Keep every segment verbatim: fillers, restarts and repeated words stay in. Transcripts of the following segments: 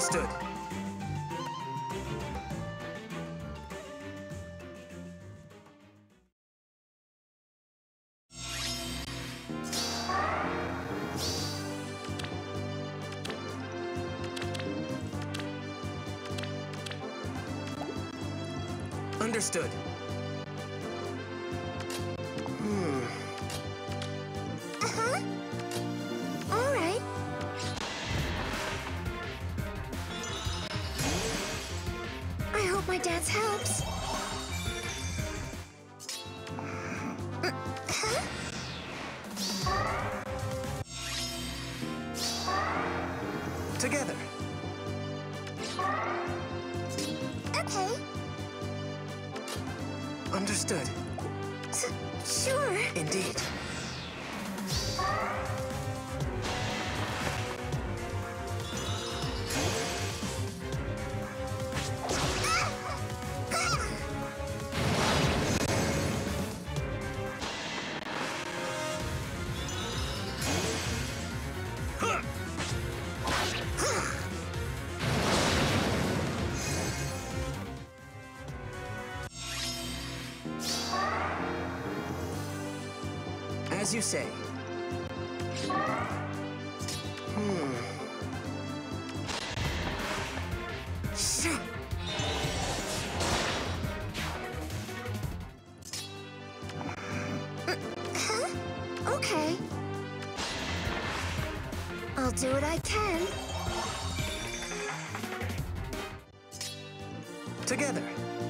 Understood. Understood. Hmm. Uh-huh. All right. I hope my dance helps. Uh-huh. Together. Okay. Understood. S sure. Indeed. As you say. Hmm. Shoo. Huh? Okay. I'll do what I can. Together.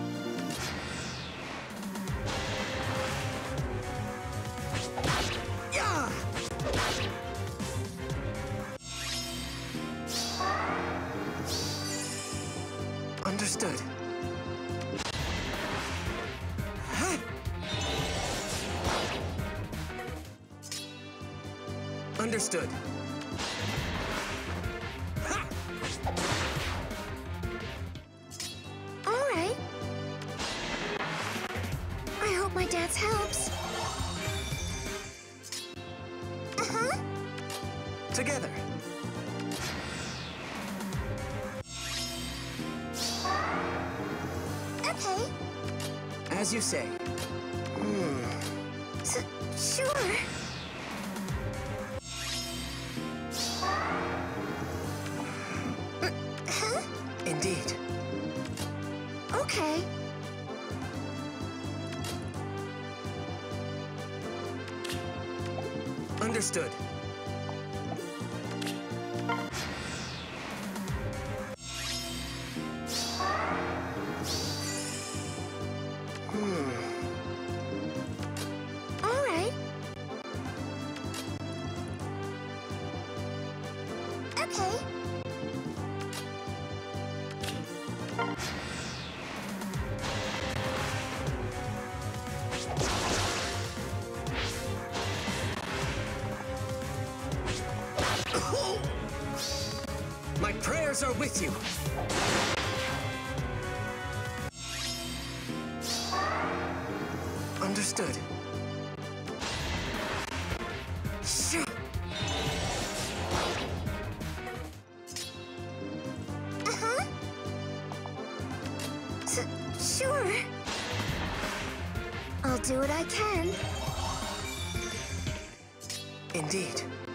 Yeah! Understood. Huh? Understood. Ha! All right. I hope my dance helps. Uh-huh. Together. Okay. As you say. Hmm. S sure. Huh? Indeed. Okay. Understood. Hmm. All right. Okay. My prayers are with you. Understood. Shoo. Uh-huh. S sure. I'll do what I can. Indeed.